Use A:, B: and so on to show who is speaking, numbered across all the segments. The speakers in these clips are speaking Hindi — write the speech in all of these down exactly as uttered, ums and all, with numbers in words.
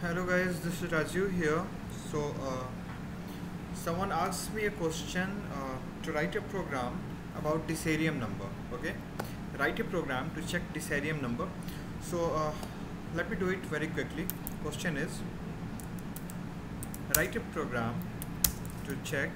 A: Hello guys, this is Raju here. So uh, someone asked me a question uh, to write a program about Desarium number. Okay, write a program to check Desarium number. So uh, let me do it very quickly. Question is, write a program to check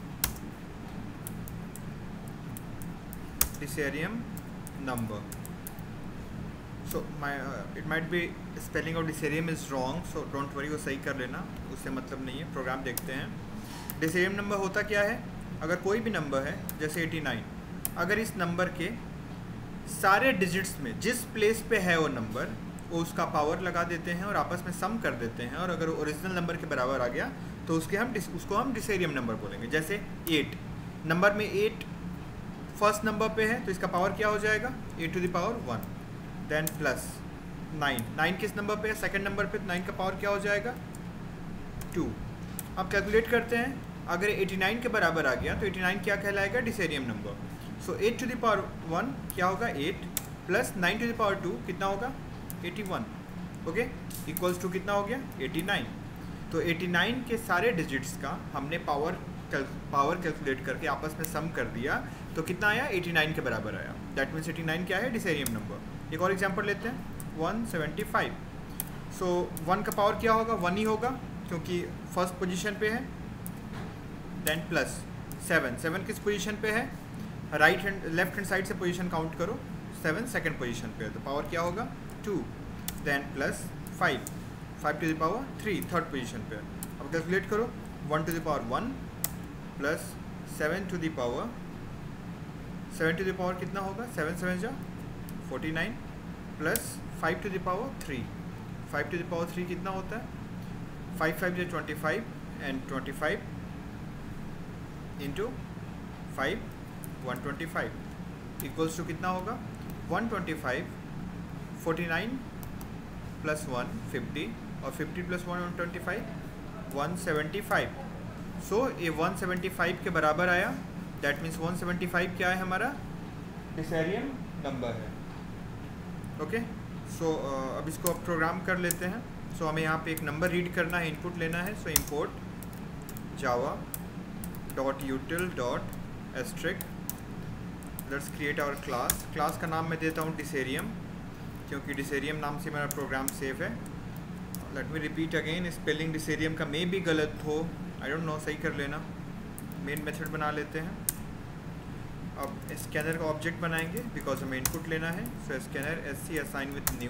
A: Desarium number. So my uh, it might be spelling of Desarium is wrong, so don't worry, वो सही कर लेना, उससे मतलब नहीं है. प्रोग्राम देखते हैं. Desarium नंबर होता क्या है? अगर कोई भी नंबर है जैसे नवासी, अगर इस नंबर के सारे डिजिट्स में जिस प्लेस पे है वो नंबर, वो उसका पावर लगा देते हैं और आपस में सम कर देते हैं, और अगर ओरिजिनल नंबर के बराबर आ गया तो उसके हम उसको हम Desarium नंबर बोलेंगे. जैसे एट नंबर में एट फर्स्ट नंबर पे है तो इसका पावर क्या हो जाएगा? Eight to the power one. Then plus nine, nine किस नंबर पे है? सेकंड नंबर पे. नाइन का पावर क्या हो जाएगा? टू. अब कैलकुलेट करते हैं, अगर नवासी के बराबर आ गया तो नवासी क्या कहलाएगा? Desarium number. So eight to the power one क्या होगा? Eight plus nine to the power two कितना होगा? Eighty one. Okay, equals to कितना हो गया? Eighty nine. तो एटी नाइन के सारे डिजिट्स का हमने पावर पावर कैलकुलेट करके आपस में सम कर दिया तो कितना आया? एटी नाइन के बराबर आया. दैट मीन्स एटी नाइन क्या है? Desarium number. एक और एग्जांपल लेते हैं, one seventy five. So one का पावर क्या होगा? वन ही होगा क्योंकि फर्स्ट पोजीशन पे है. देन प्लस सेवन, सेवन किस पोजीशन पे है? Right hand left hand side से पोजीशन काउंट करो. सेवन सेकंड पोजीशन पे है तो पावर क्या होगा? Two. Then plus five, five to the power three third position पे है. अब कैलकुलेट करो, one to the power one plus seven to the power seven to the power कितना होगा? सेवन सेवन जा forty nine plus five to the power three. Five to the power three कितना होता है? फाइव फाइव जो twenty five and twenty five into five one twenty five equals to कितना होगा? One twenty five. Forty nine plus one fifty और fifty plus one one twenty five one seventy five. So ये वन सेवेंटी फाइव के बराबर आया. That means one seventy five क्या है? हमारा Desarium नंबर है. ओके, सो अब इसको अब प्रोग्राम कर लेते हैं. सो so, हमें यहाँ पे एक नंबर रीड करना है, इनपुट लेना है. So import Java dot util dot asterisk. Let's create our class. Class का नाम मैं देता हूँ Desarium क्योंकि Desarium नाम से मेरा प्रोग्राम सेव है. Let me repeat again, spelling Desarium का मे भी गलत हो, आई डोंट नो, सही कर लेना. मेन मेथड बना लेते हैं. अब स्कैनर का ऑब्जेक्ट बनाएंगे बिकॉज हमें इनपुट लेना है. So scanner S C assign with new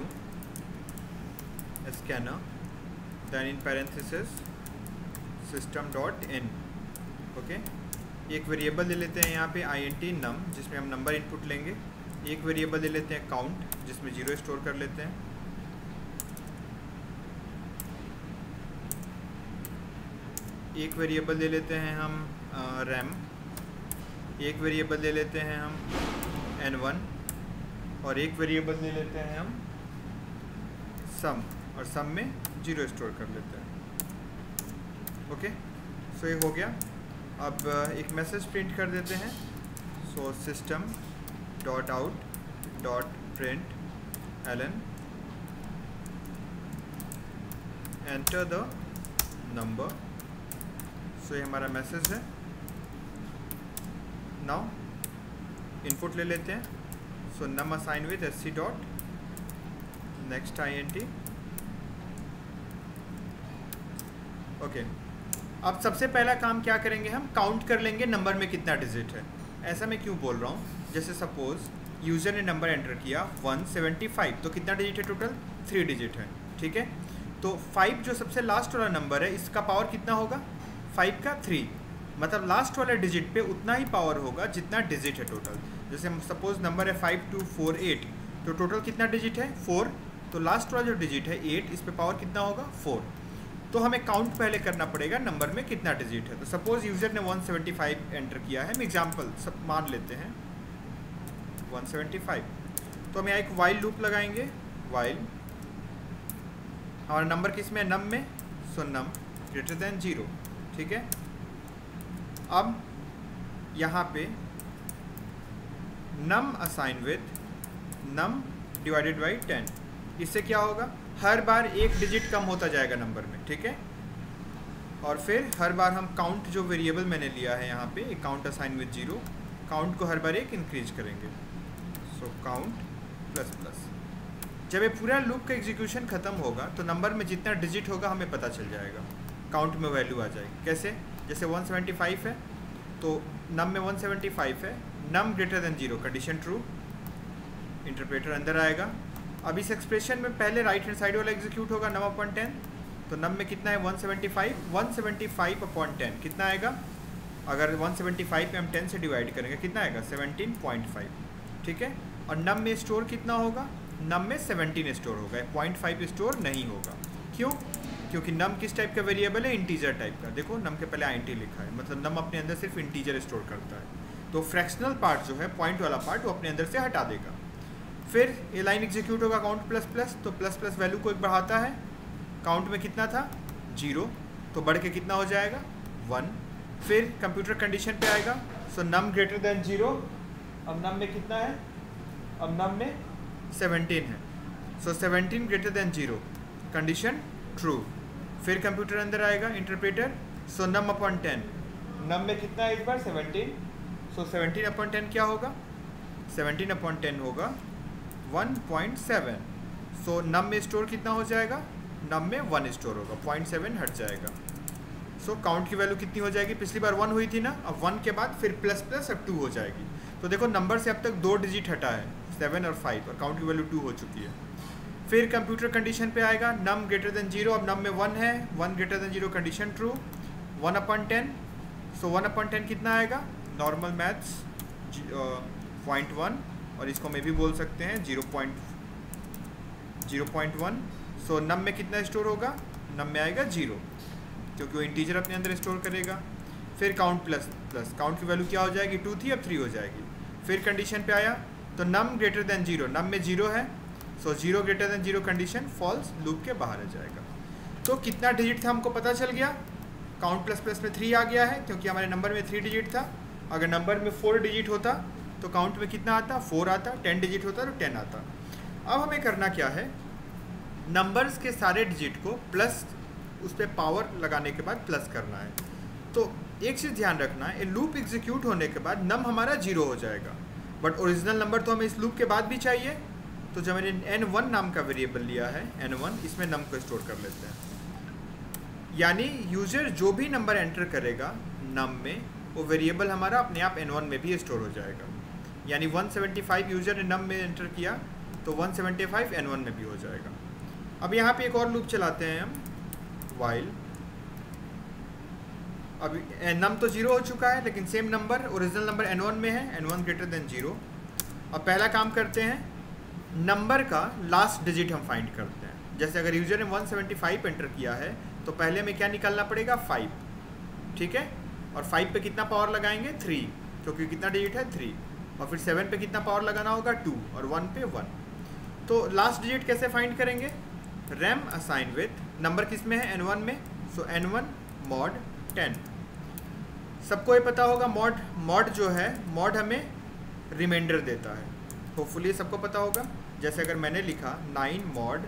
A: scanner. Then in parenthesis system dot in. Okay, एक वेरिएबल ले लेते हैं यहाँ पे आई एन टी नम, जिसमें हम नंबर इनपुट लेंगे. एक वेरिएबल ले लेते हैं काउंट, जिसमें जीरो स्टोर कर लेते हैं. एक वेरिएबल ले लेते हैं हम रैम. एक वेरिएबल ले लेते हैं हम एन वन और एक वेरिएबल ले लेते हैं हम सम, और सम में जीरो स्टोर कर लेते हैं. ओके, सो ये हो गया. अब एक मैसेज प्रिंट कर देते हैं. So system dot out dot println enter the number. So ये हमारा मैसेज है. नाउ इनपुट ले लेते हैं. So num assign with S C dot next I N T. Okay, अब सबसे पहला काम क्या करेंगे? हम काउंट कर लेंगे नंबर में कितना डिजिट है. ऐसा मैं क्यों बोल रहा हूँ? जैसे सपोज यूज़र ने नंबर एंटर किया वन सेवेंटी फाइव, तो कितना डिजिट है टोटल? थ्री डिजिट है. ठीक है, तो फाइव जो सबसे लास्ट वाला नंबर है, इसका पावर कितना होगा? फाइव का थ्री. मतलब लास्ट वाले डिजिट पे उतना ही पावर होगा जितना डिजिट है टोटल. जैसे हम सपोज नंबर है फाइव टू फोर एट, तो टोटल कितना डिजिट है? फोर. तो लास्ट वाला जो डिजिट है एट, इस पे पावर कितना होगा? फोर. तो हमें काउंट पहले करना पड़ेगा नंबर में कितना डिजिट है. तो सपोज यूज़र ने वन सेवेंटी फाइव एंटर किया है. हम एग्जाम्पल सब मान लेते हैं वन सेवेंटी फाइव. तो हम यहाँ एक वाइल लूप लगाएंगे. वाइल हमारा नंबर किस में? नम में. So num greater than zero. ठीक है, अब यहाँ पे num assign with num divided by ten. इससे क्या होगा? हर बार एक डिजिट कम होता जाएगा नंबर में, ठीक है। और फिर हर बार हम काउंट जो वेरिएबल मैंने लिया है यहाँ पे, एक count assign with zero, count को हर बार एक इंक्रीज करेंगे। So count plus plus. जब ये पूरा लूप का एग्जीक्यूशन ख़त्म होगा तो नंबर में जितना डिजिट होगा हमें पता चल जाएगा, काउंट में वैल्यू आ जाएगी। कैसे? जैसे वन सेवेंटी फाइव है तो नम में वन सेवेंटी फाइव है, num greater than zero, condition true, interpreter अंदर आएगा। अब इस एक्सप्रेशन में पहले राइट हैंड साइड वाला एग्जीक्यूट होगा, नम अपॉन टेन, तो नम में कितना है one seventy five, one seventy five upon ten कितना आएगा? अगर वन सेवेंटी फाइव पे हम टेन से डिवाइड करेंगे कितना आएगा? सेवनटीन पॉइंट फाइव, ठीक है। और नम में स्टोर कितना होगा? नम में सेवनटीन स्टोर होगा, पॉइंट फाइव स्टोर नहीं होगा। क्यों? क्योंकि नम किस टाइप का वेरिएबल है? इंटीजर टाइप का। देखो नम के पहले आईएनटी लिखा है, मतलब नम अपने अंदर सिर्फ इंटीजर स्टोर करता है, तो फ्रैक्शनल पार्ट जो है, पॉइंट वाला पार्ट, वो अपने अंदर से हटा देगा। फिर ये लाइन एग्जीक्यूट होगा काउंट प्लस प्लस, तो प्लस प्लस वैल्यू को एक बढ़ाता है। काउंट में कितना था? जीरो, तो बढ़ के कितना हो जाएगा? वन। फिर कंप्यूटर कंडीशन पे आएगा, so num greater than zero. अब नम में कितना है? अब नम में सेवनटीन है, so seventeen greater than zero, condition true. फिर कंप्यूटर अंदर आएगा, interpreter, so num upon ten, num में कितना है इस बार? Seventeen, so seventeen upon ten क्या होगा? सेवनटीन अपॉन टेन होगा one point seven. So num में स्टोर कितना हो जाएगा? नम में वन स्टोर होगा, पॉइंट सेवन हट जाएगा। सो so, काउंट की वैल्यू कितनी हो जाएगी? पिछली बार वन हुई थी ना, अब वन के बाद फिर प्लस प्लस अब टू हो जाएगी। तो देखो नंबर से अब तक दो डिजिट हटा है, सेवन और फाइव, और काउंट की वैल्यू टू हो चुकी है। फिर कंप्यूटर कंडीशन पे आएगा, नम ग्रेटर देन जीरो, अब नम में वन है, one greater than zero, condition true, one upon ten, so one upon ten कितना आएगा? नॉर्मल मैथ्स पॉइंट वन, और इसको मैं भी बोल सकते हैं zero point zero point one. So num में कितना स्टोर होगा? नम में आएगा जीरो, क्योंकि वो इंटीजर अपने अंदर स्टोर करेगा। फिर काउंट प्लस प्लस, काउंट की वैल्यू क्या हो जाएगी? टू थी, अब थ्री हो जाएगी। फिर कंडीशन पे आया तो num greater than zero, num में जीरो है, सो zero greater than zero, condition false, loop के बाहर आ जाएगा। तो कितना डिजिट था हमको पता चल गया। काउंट प्लस प्लस में थ्री आ गया है, क्योंकि हमारे नंबर में थ्री डिजिट था। अगर नंबर में फोर डिजिट होता तो काउंट में कितना आता? फोर आता। टेन डिजिट होता तो टेन आता। अब हमें करना क्या है? नंबर्स के सारे डिजिट को प्लस, उस पर पावर लगाने के बाद प्लस करना है। तो एक चीज़ ध्यान रखना है, लूप एग्जीक्यूट होने के बाद नम हमारा जीरो हो जाएगा, बट ओरिजिनल नंबर तो हमें इस लूप के बाद भी चाहिए। तो जब मैंने एन वन नाम का वेरिएबल लिया है, एन वन, इसमें नम को स्टोर कर लेते हैं। यानी यूजर जो भी नंबर एंटर करेगा नम में, वो वेरिएबल हमारा अपने आप एन वन में भी स्टोर हो जाएगा। यानी वन सेवेंटी फाइव यूजर ने नम में एंटर किया तो one seventy five N one में भी हो जाएगा। अब यहाँ पे एक और लूप चलाते हैं हम, वाइल। अब नम तो जीरो हो चुका है, लेकिन same number, original number N one में है, N one greater than zero. अब पहला काम करते हैं, नंबर का लास्ट डिजिट हम फाइंड करते हैं। जैसे अगर यूजर ने वन सेवेंटी फाइव एंटर किया है तो पहले में क्या निकालना पड़ेगा? फाइव, ठीक है। और फाइव पे कितना पावर लगाएंगे? थ्री, क्योंकि कितना डिजिट है? थ्री। और फिर सेवन पे कितना पावर लगाना होगा? टू, और वन पे वन। तो लास्ट डिजिट कैसे फाइंड करेंगे? रैम असाइन विथ, नंबर किस में है? एन वन में, so N one mod ten. सबको ये पता होगा मॉड मॉड जो है, मॉड हमें रिमाइंडर देता है, होपफुली सबको पता होगा। जैसे अगर मैंने लिखा नाइन मॉड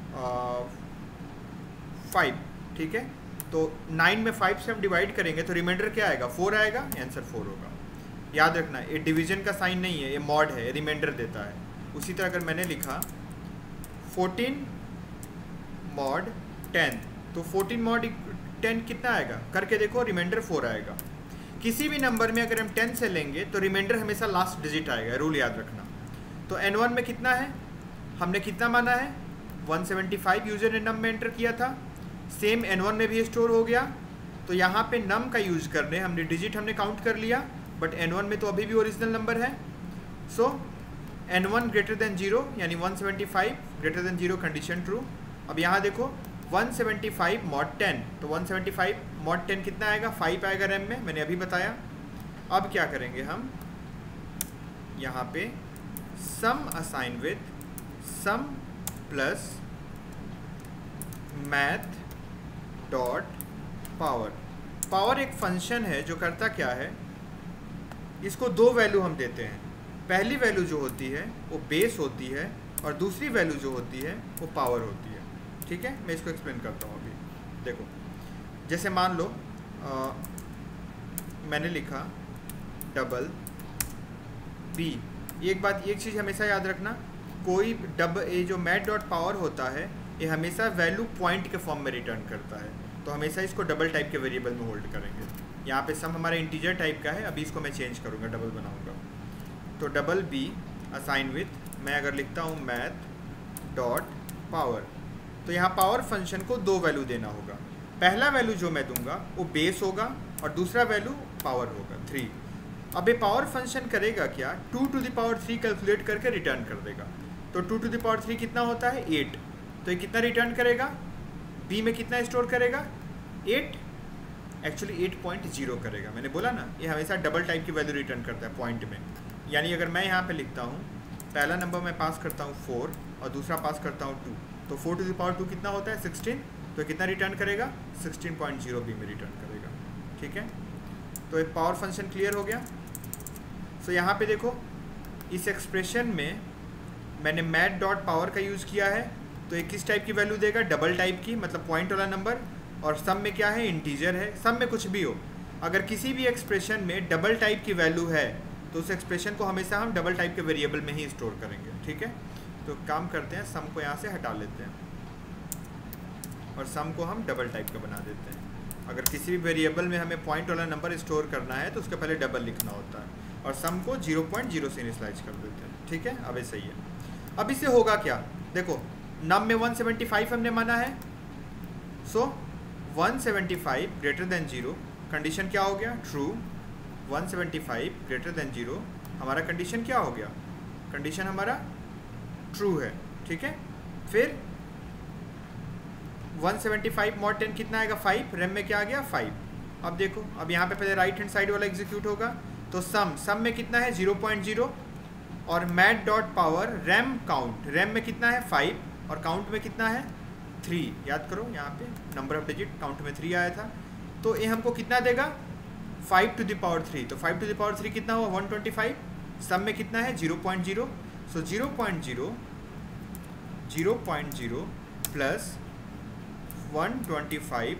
A: फाइव, ठीक है, तो नाइन में फाइव से हम डिवाइड करेंगे तो रिमाइंडर क्या आएगा? फोर आएगा, आंसर फोर होगा। याद रखना, ये डिवीजन का साइन नहीं है, ये मॉड है, रिमाइंडर देता है। उसी तरह अगर मैंने लिखा फोर्टीन मॉड टेन, तो फोर्टीन मॉड टेन कितना आएगा? करके देखो, रिमाइंडर फोर आएगा। किसी भी नंबर में अगर हम टेन से लेंगे तो रिमाइंडर हमेशा लास्ट डिजिट आएगा, रूल याद रखना। तो एन वन में कितना है? हमने कितना माना है? वन सेवेंटी फाइव यूजर ने नम में एंटर किया था, सेम एन वन में भी स्टोर हो गया। तो यहाँ पे नम का यूज करने हमने डिजिट हमने काउंट कर लिया, बट एन वन में तो अभी भी ओरिजिनल नंबर है। So N one greater than zero, यानी one seventy five greater than zero, condition true. अब यहाँ देखो one seventy five mod ten, तो one seventy five mod ten कितना आएगा? फाइव आएगा रैम में, मैंने अभी बताया। अब क्या करेंगे हम? यहाँ पे sum assign with sum plus math dot power. Power एक फंक्शन है जो करता क्या है, इसको दो वैल्यू हम देते हैं। पहली वैल्यू जो होती है वो बेस होती है, और दूसरी वैल्यू जो होती है वो पावर होती है। ठीक है, मैं इसको एक्सप्लेन करता हूँ अभी। देखो जैसे मान लो आ, मैंने लिखा डबल बी। एक बात, एक चीज़ हमेशा याद रखना, कोई डब ये जो मैट डॉट पावर होता है ये हमेशा वैल्यू पॉइंट के फॉर्म में रिटर्न करता है, तो हमेशा इसको डबल टाइप के वेरिएबल में होल्ड करेंगे। यहाँ पे सम हमारा इंटीजर टाइप का है, अभी इसको मैं चेंज करूँगा, डबल बनाऊँगा। तो डबल बी असाइन विथ, मैं अगर लिखता हूँ मैथ डॉट पावर, तो यहाँ पावर फंक्शन को दो वैल्यू देना होगा। पहला वैल्यू जो मैं दूंगा वो बेस होगा और दूसरा वैल्यू पावर होगा थ्री। अब ये पावर फंक्शन करेगा क्या, two to the power three calculate करके रिटर्न कर देगा। तो two to the power three कितना होता है, एट। तो ये कितना रिटर्न करेगा, बी में कितना स्टोर करेगा, eight. Actually eight point zero करेगा, मैंने बोला ना ये हमेशा डबल टाइप की वैल्यू रिटर्न करता है पॉइंट में। यानी अगर मैं यहाँ पे लिखता हूँ पहला नंबर मैं पास करता हूँ फोर और दूसरा पास करता हूँ टू, तो four to the power two कितना होता है, सिक्सटीन। तो कितना रिटर्न करेगा, सिक्सटीन पॉइंट जीरो बी में रिटर्न करेगा। ठीक है, तो एक पावर फंक्शन क्लियर हो गया। सो so, यहाँ पे देखो इस एक्सप्रेशन में मैंने मैथ डॉट पावर का यूज़ किया है, तो एक किस टाइप की वैल्यू देगा, डबल टाइप की, मतलब पॉइंट वाला नंबर। और सम में क्या है, इंटीजर है। सम में कुछ भी हो, अगर किसी भी एक्सप्रेशन में डबल टाइप की वैल्यू है तो उस एक्सप्रेशन को हमेशा हम डबल टाइप के वेरिएबल में ही स्टोर करेंगे। ठीक है, तो काम करते हैं, सम को यहाँ से हटा लेते हैं और सम को हम डबल टाइप का बना देते हैं। अगर किसी भी वेरिएबल में हमें पॉइंट वाला नंबर स्टोर करना है तो उसके पहले डबल लिखना होता है, और सम को जीरो पॉइंट जीरो से इनिशियलाइज कर देते हैं। ठीक है, अब ये सही है। अब इससे होगा क्या, देखो नम में वन सेवेंटी फाइव हमने माना है, so one seventy five greater than zero, condition क्या हो गया, true. One seventy five greater than zero, हमारा कंडीशन क्या हो गया, कंडीशन हमारा ट्रू है। ठीक है, फिर one seventy five mod ten कितना आएगा, फाइव। रैम में क्या आ गया, फाइव। अब देखो, अब यहाँ पे पहले राइट हैंड साइड वाला एग्जीक्यूट होगा, तो सम सम में कितना है, जीरो पॉइंट जीरो। और math dot power rem count, rem में कितना है, फाइव, और काउंट में कितना है, थ्री। याद करो यहाँ पे नंबर ऑफ डिजिट काउंट में थ्री आया था, तो ये हमको कितना देगा, five to the power three. तो five to the power three कितना हुआ, वन ट्वेंटी फाइव। सम में कितना है, zero point zero. So zero point zero zero point zero plus one twenty five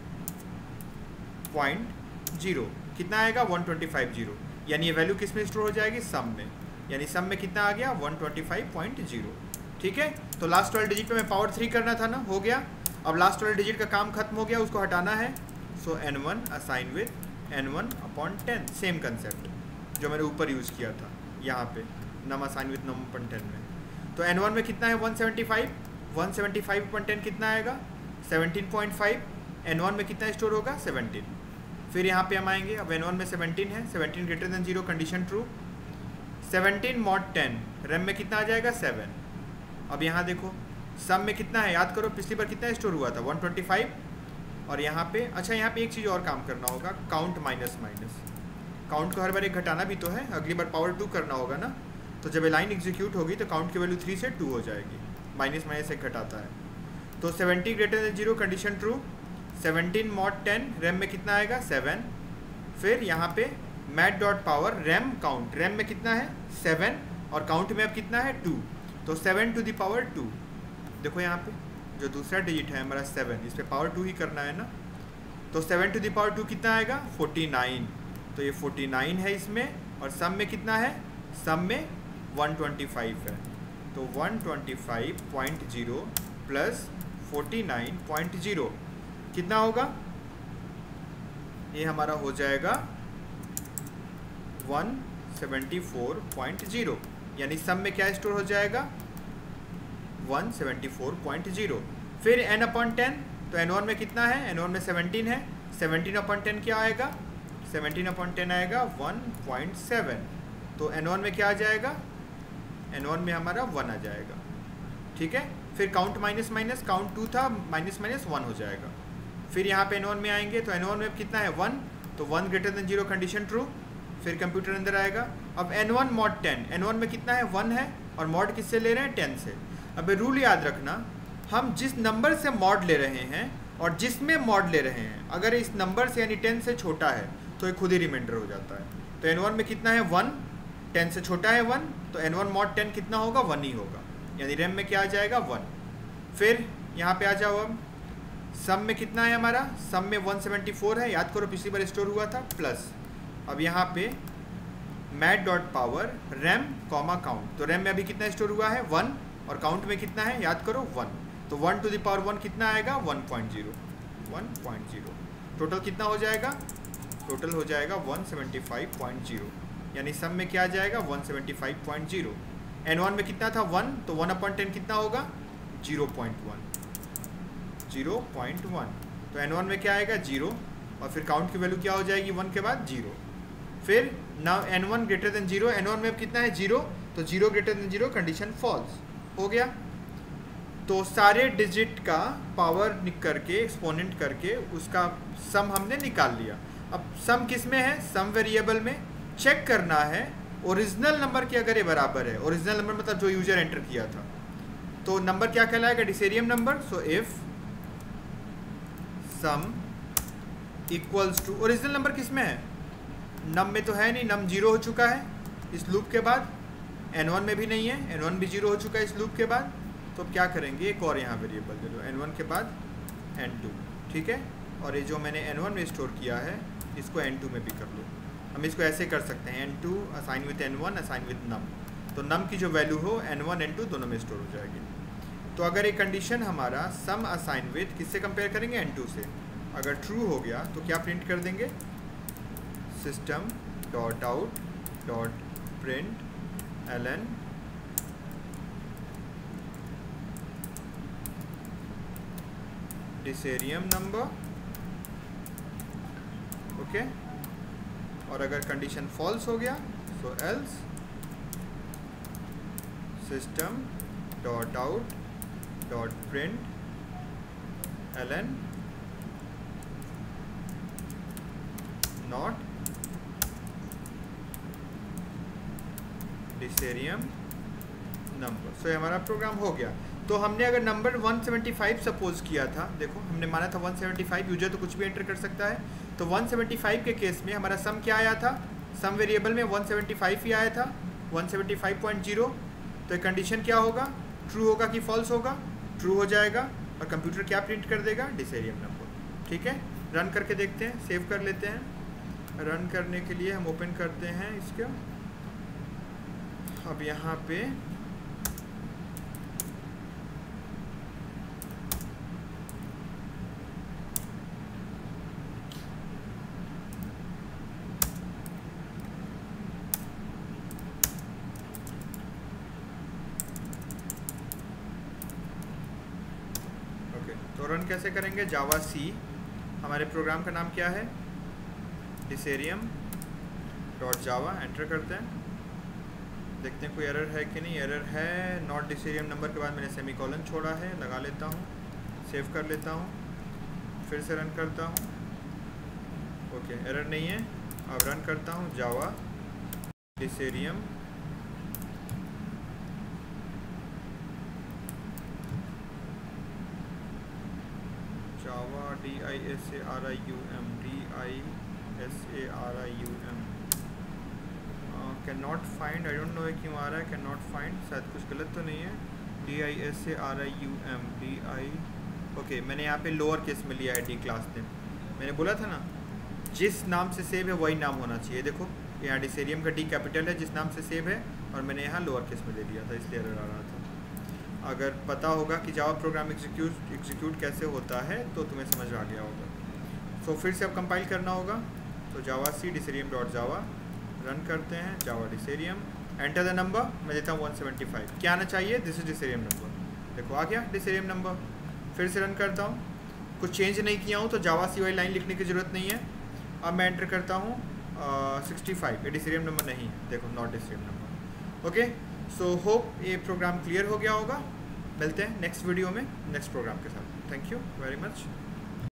A: point zero कितना आएगा, वन ट्वेंटी फाइव जीरो। यानी ये वैल्यू किस में स्टोर हो जाएगी, सम में। यानी सम में कितना आ गया, one twenty five point zero. ठीक है, तो लास्ट वाले डिजिट पे मैं पावर थ्री करना था ना, हो गया। अब लास्ट वाले डिजिट का काम खत्म हो गया, उसको हटाना है। So N one assign with N one upon ten, same concept जो मैंने ऊपर यूज़ किया था यहाँ पे num assign with num upon ten में। तो एन वन में कितना है, one seventy five. One seventy five upon ten कितना आएगा, seventeen point five. N one में कितना स्टोर होगा, सेवनटीन। फिर यहाँ पे हम आएंगे, अब एन वन में सेवनटीन है, seventeen greater than zero, condition true. Seventeen mod ten, rem में कितना आ जाएगा, सेवन। अब यहाँ देखो सम में कितना है, याद करो पिछली बार कितना स्टोर हुआ था, वन ट्वेंटी फाइव। और यहाँ पे अच्छा, यहाँ पे एक चीज़ और काम करना होगा, काउंट माइनस माइनस। काउंट को हर बार एक घटाना भी तो है, अगली बार पावर टू करना होगा ना। तो जब ये लाइन एग्जीक्यूट होगी तो काउंट की वैल्यू थ्री से टू हो जाएगी, माइनस माइनस एक घटाता है। तो seventy greater than zero, condition true. Seventeen mod ten, rem में कितना आएगा, सेवन। फिर यहाँ पे math dot power rem count, rem में कितना है, सेवन, और काउंट में अब कितना है, टू। तो seven to the power two. देखो यहाँ पे जो दूसरा डिजिट है हमारा सेवन, इस पर पावर टू ही करना है ना। तो seven to the power two कितना आएगा, फोर्टी नाइन। तो ये फोर्टी नाइन है इसमें, और सम में कितना है, सम में वन ट्वेंटी फाइव है। तो one twenty five point zero plus forty nine point zero कितना होगा, ये हमारा हो जाएगा one seventy four point zero. यानी सम में क्या स्टोर हो जाएगा, one seventy four point zero. फिर n अपॉन टेन, तो एन वन में कितना है, एन वन में सेवनटीन है, सेवनटीन अपॉन टेन क्या आएगा, सेवनटीन अपॉन टेन आएगा वन पॉइंट सेवन। तो एन वन में क्या आ जाएगा, एन वन में हमारा वन आ जाएगा। ठीक है, फिर count minus minus, count two था, माइनस माइनस वन हो जाएगा। फिर यहाँ पे एन वन में आएंगे, तो एन वन में कितना है, वन। तो one greater than zero, condition true. फिर कंप्यूटर अंदर आएगा। अब N one mod ten, N one में कितना है, वन है, और मॉड किससे ले रहे हैं, टेन से। अब रूल याद रखना, हम जिस नंबर से मॉड ले रहे हैं और जिसमें मॉड ले रहे हैं, अगर इस नंबर से यानी टेन से छोटा है तो ये खुद ही रिमाइंडर हो जाता है। तो एन वन में कितना है, वन, टेन से छोटा है वन, तो एन वन मॉड टेन कितना होगा, वन ही होगा। यानी रैम में क्या आ जाएगा, वन। फिर यहाँ पे आ जाओ। अब सम में कितना है हमारा, सम में वन सेवेंटी फोर है, याद करो पिछली बार स्टोर हुआ था, प्लस अब यहाँ पे math dot power rem comma count, तो रैम में अभी कितना स्टोर हुआ है वन, और काउंट में कितना है याद करो वन, तो one to the power one कितना आएगा one point zero, one point zero, total कितना हो जाएगा, टोटल हो जाएगा one seventy five point zero, यानी सम में क्या आ जाएगा one seventy five point zero. N one में कितना था वन, तो वन अपॉइंट टेन कितना होगा zero point one, zero point one, तो एन वन में क्या आएगा जीरो, और फिर काउंट की वैल्यू क्या हो जाएगी वन के बाद जीरो। फिर now N one greater than zero, N one में अब कितना है जीरो, तो zero greater than zero, condition false हो गया। तो सारे डिजिट का पावर करके एक्सपोनेंट करके उसका सम हमने निकाल लिया। अब सम किस में है, सम वेरिएबल में, चेक करना है ओरिजिनल नंबर के अगर ये बराबर है, ओरिजिनल नंबर मतलब जो यूजर एंटर किया था, तो नंबर क्या कहलाएगा disarium number. So if sum equals to, original number किस में है, नम में तो है नहीं, नम जीरो हो चुका है इस लूप के बाद, एन वन में भी नहीं है, एन वन भी जीरो हो चुका है इस लूप के बाद, तो अब क्या करेंगे एक और यहाँ वेरिएबल दे दो एन वन के बाद एन टू, ठीक है, और ये जो मैंने एन वन में स्टोर किया है इसको एन टू में भी कर लो। हम इसको ऐसे कर सकते हैं N two assign with N one assign with num, तो नम की जो वैल्यू हो एन वन एन टू दोनों में स्टोर हो जाएगी। तो अगर एक कंडीशन हमारा सम असाइन विथ किससे कंपेयर करेंगे एन टू से, अगर ट्रू हो गया तो क्या प्रिंट कर देंगे, system dot out dot print L N disarium number, okay. और अगर कंडीशन फॉल्स हो गया so else system dot out dot print L N not disarium number. So हमारा प्रोग्राम हो गया। तो हमने अगर number one seventy five suppose किया था, देखो हमने माना था वन सेवेंटी फाइव, यूजर तो कुछ भी एंटर कर सकता है, तो वन सेवेंटी फाइव के केस में हमारा सम क्या आया था, सम वेरिएबल में वन सेवेंटी फाइव ही आया था, one seventy five point zero. तो एक कंडीशन क्या होगा, ट्रू होगा कि फॉल्स होगा, ट्रू हो जाएगा, और कंप्यूटर क्या प्रिंट कर देगा डिसेरियम नंबर, ठीक है। रन करके देखते हैं, सेव कर लेते हैं। रन करने के लिए हम ओपन करते हैं इसका, अब यहाँ पे तो रन कैसे करेंगे, जावा सी, हमारे प्रोग्राम का नाम क्या है डिसेरियम डॉट जावा, एंटर करते हैं, देखते हैं कोई एरर है कि नहीं। एरर है, नॉट डिसेरियम नंबर के बाद मैंने सेमीकोलन छोड़ा है, लगा लेता हूँ, सेव कर लेता हूँ, फिर से रन करता हूँ, ओके एरर नहीं है। अब रन करता हूँ Java disarium Java D I S A R I U M D I S A R I U M can not find, I don't know है क्यों आ रहा है कैन नॉट फाइंड, शायद कुछ गलत तो नहीं है। D I S A R I U M D I, okay मैंने यहाँ पे लोअर केस में लिया है डी क्लास नेम, मैंने बोला था ना जिस नाम से सेव है वही नाम होना चाहिए। देखो यहाँ डिसेरियम का डी कैपिटल है जिस नाम से सेव है, और मैंने यहाँ लोअर केस में ले लिया था, इसलिए एरर आ रहा था। अगर पता होगा कि जावा प्रोग्राम एग्जीक्यूट एग्जीक्यूट कैसे होता है तो तुम्हें समझ आ गया होगा। सो so, फिर से अब कंपाइल करना होगा, तो जावा सी डिसेरियम डॉट जावा, रन करते हैं Java disarium, enter the number, मैं देता हूँ वन सेवेंटी फाइव, क्या आना चाहिए दिस इज डिसेरियम नंबर, देखो आ गया डिसेरियम नंबर। फिर से रन करता हूँ, कुछ चेंज नहीं किया हूँ तो जावा सी वाली लाइन लिखने की ज़रूरत नहीं है। अब मैं एंटर करता हूँ सिक्सटी फाइव, ये डिसेरियम नंबर नहीं है, देखो not disarium number, okay. So hope ये प्रोग्राम क्लियर हो गया होगा, मिलते हैं नेक्स्ट वीडियो में नेक्स्ट प्रोग्राम के साथ, थैंक यू वेरी मच।